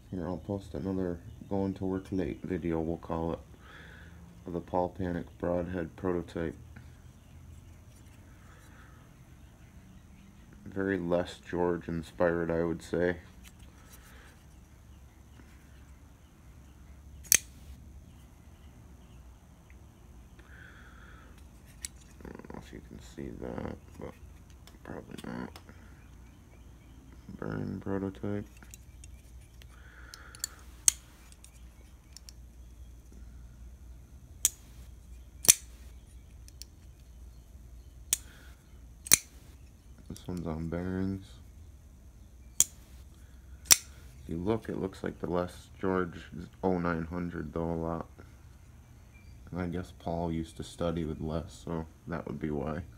Here, I'll post another going to work late video, we'll call it, of the Panak Broadhead prototype. Very Les George inspired, I would say. I don't know if you can see that, but probably not. Burn prototype. This one's on bearings. If you look, it looks like the Les George 0900 though a lot. And I guess Paul used to study with Les, so that would be why.